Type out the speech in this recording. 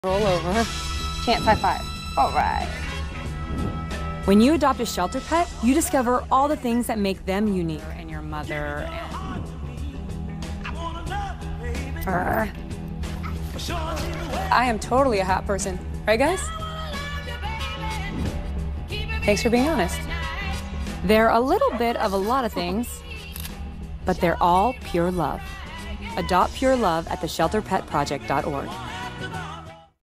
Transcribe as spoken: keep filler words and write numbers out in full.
Roll over. Chance high five. All right. When you adopt a shelter pet, you discover all the things that make them unique. And your mother and... Fur. I am totally a hat person. Right, guys? Thanks for being honest. They're a little bit of a lot of things, but they're all pure love. Adopt pure love at the shelter pet project dot org.